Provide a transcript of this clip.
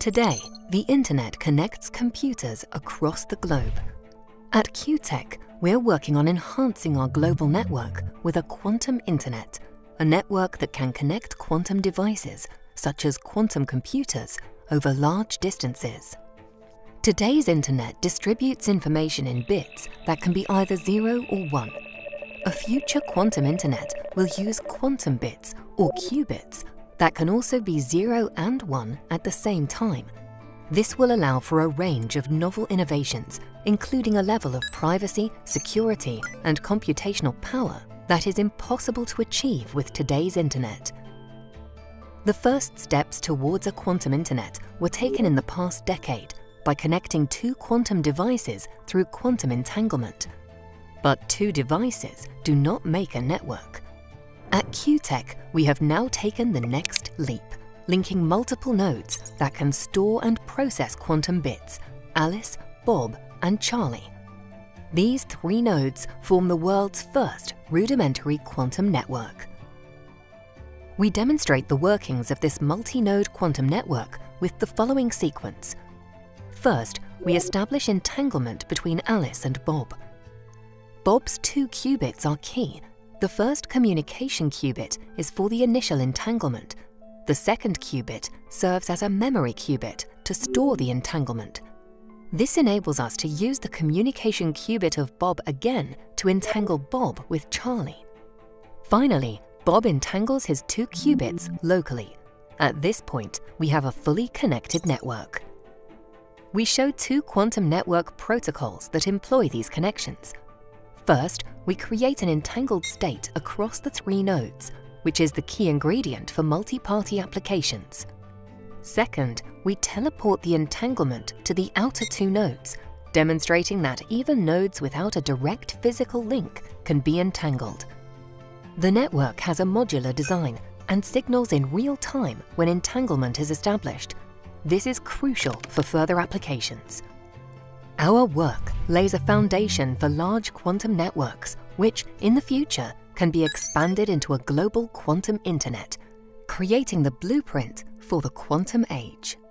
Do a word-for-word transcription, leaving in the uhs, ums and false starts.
Today, the Internet connects computers across the globe. At QuTech, we're working on enhancing our global network with a quantum internet, a network that can connect quantum devices, such as quantum computers, over large distances. Today's internet distributes information in bits that can be either zero or one. A future quantum internet will use quantum bits, or qubits, that can also be zero and one at the same time. This will allow for a range of novel innovations, including a level of privacy, security, and computational power that is impossible to achieve with today's internet. The first steps towards a quantum internet were taken in the past decade by connecting two quantum devices through quantum entanglement. But two devices do not make a network. At QuTech, we have now taken the next leap, linking multiple nodes that can store and process quantum bits, Alice, Bob, and Charlie. These three nodes form the world's first rudimentary quantum network. We demonstrate the workings of this multi-node quantum network with the following sequence. First, we establish entanglement between Alice and Bob. Bob's two qubits are key. The first communication qubit is for the initial entanglement. The second qubit serves as a memory qubit to store the entanglement. This enables us to use the communication qubit of Bob again to entangle Bob with Charlie. Finally, Bob entangles his two qubits locally. At this point, we have a fully connected network. We show two quantum network protocols that employ these connections. First, we create an entangled state across the three nodes, which is the key ingredient for multi-party applications. Second, we teleport the entanglement to the outer two nodes, demonstrating that even nodes without a direct physical link can be entangled. The network has a modular design and signals in real time when entanglement is established. This is crucial for further applications. Our work lays a foundation for large quantum networks, which, in the future, can be expanded into a global quantum internet, creating the blueprint for the quantum age.